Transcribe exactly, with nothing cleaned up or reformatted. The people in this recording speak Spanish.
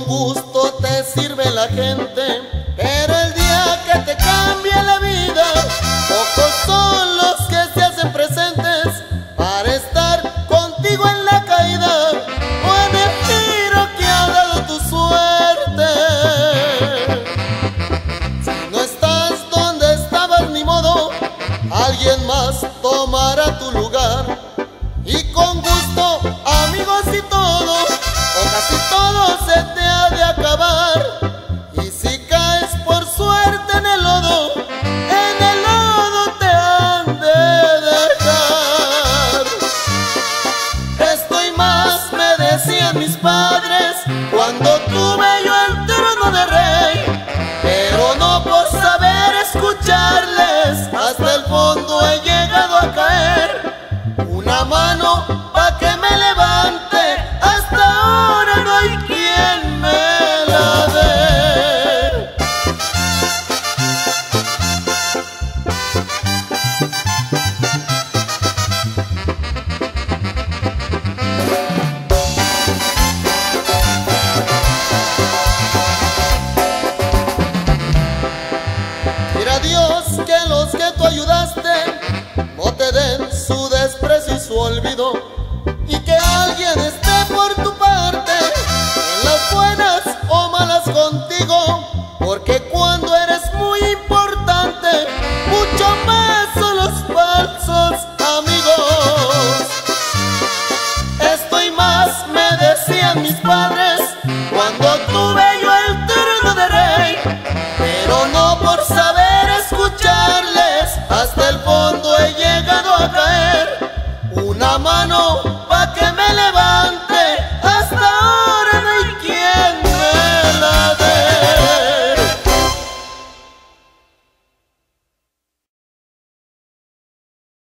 gusto te sirve la gente, pero el día que te cambie la vida, pocos son los que se hacen presentes para estar contigo en la caída o en el giro que ha dado tu suerte. Si no estás donde estabas, ni modo, alguien más tomará tu lugar. Y con gusto, amigos y todo, o casi todo se te ha de acabar. Y si caes por suerte en el lodo, en el lodo te han de dejar. Esto y más me decían mis padres cuando tuve yo el trono de rey, pero no por saber escucharles hasta el fondo he llegado a caer. Una mano pa' que me levante, hasta ahora no hay quien me la dé. Quiera Dios que los que tú ayudaste no te den su desprecio y su olvido, y que alguien esté por tu parte en las buenas o malas contigo, porque cuando eres muy importante, mucho más son los falsos amigos. Esto y más me decían mis padres cuando tuve yo el trono de rey, pero no por saber escucharles hasta el fondo he llegado a caer. Una mano